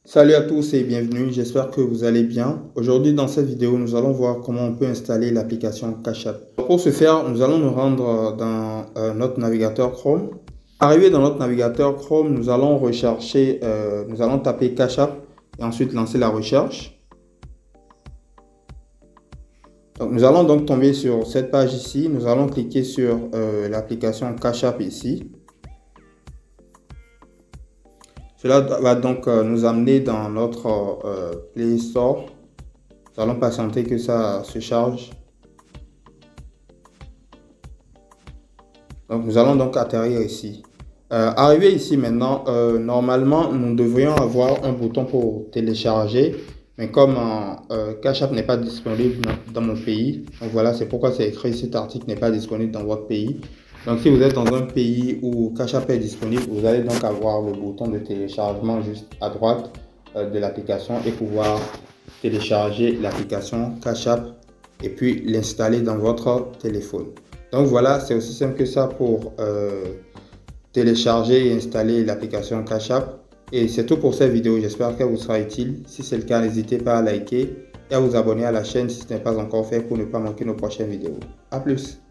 Salut à tous et bienvenue, j'espère que vous allez bien. Aujourd'hui dans cette vidéo, nous allons voir comment on peut installer l'application Cash App. Pour ce faire, nous allons nous rendre dans notre navigateur Chrome. Arrivé dans notre navigateur Chrome, nous allons rechercher, nous allons taper Cash App et ensuite lancer la recherche. Donc, nous allons donc tomber sur cette page ici, nous allons cliquer sur l'application Cash App ici. Cela va donc nous amener dans notre Play Store. Nous allons patienter que ça se charge. Donc nous allons donc atterrir ici. Arrivé ici maintenant, normalement nous devrions avoir un bouton pour télécharger. Mais comme Cash App n'est pas disponible dans mon pays, donc voilà, c'est pourquoi c'est écrit cet article n'est pas disponible dans votre pays. Donc si vous êtes dans un pays où Cash App est disponible, vous allez donc avoir le bouton de téléchargement juste à droite de l'application et pouvoir télécharger l'application Cash App et puis l'installer dans votre téléphone. Donc voilà, c'est aussi simple que ça pour télécharger et installer l'application Cash App. Et c'est tout pour cette vidéo, j'espère qu'elle vous sera utile. Si c'est le cas, n'hésitez pas à liker et à vous abonner à la chaîne si ce n'est pas encore fait pour ne pas manquer nos prochaines vidéos. A plus!